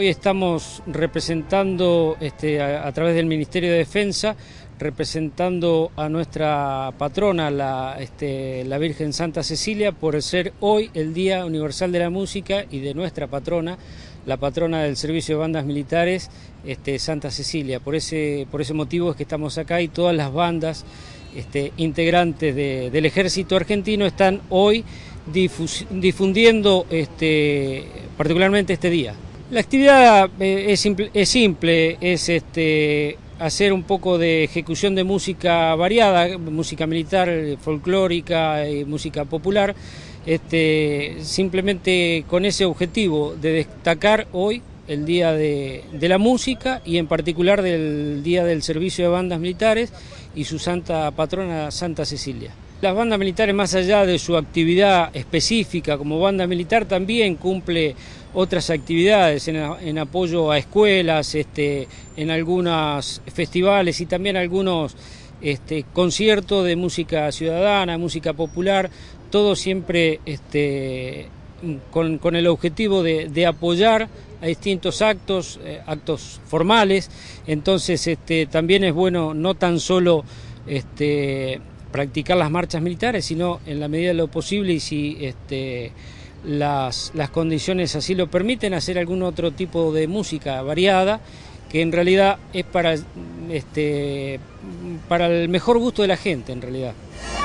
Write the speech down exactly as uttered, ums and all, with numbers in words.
hoy estamos representando este, a, a través del Ministerio de Defensa, representando a nuestra patrona, la, este, la Virgen Santa Cecilia, por ser hoy el Día Universal de la Música y de nuestra patrona, la patrona del Servicio de Bandas Militares, este, Santa Cecilia. Por ese, por ese motivo es que estamos acá y todas las bandas este, integrantes de, del Ejército Argentino están hoy difundiendo este, particularmente este día. La actividad eh, es, simple, es simple, es este, hacer un poco de ejecución de música variada, música militar, folclórica y música popular, este, simplemente con ese objetivo de destacar hoy el Día de, de la Música y en particular del Día del Servicio de Bandas Militares y su santa patrona Santa Cecilia. Las bandas militares, más allá de su actividad específica como banda militar, también cumple otras actividades en, en apoyo a escuelas, este, en algunos festivales y también algunos este, conciertos de música ciudadana, música popular, todo siempre este, con, con el objetivo de, de apoyar a distintos actos, eh, actos formales. Entonces este, también es bueno no tan solo este, practicar las marchas militares, sino en la medida de lo posible y si este, las, las condiciones así lo permiten, hacer algún otro tipo de música variada, que en realidad es para, este, para el mejor gusto de la gente en realidad.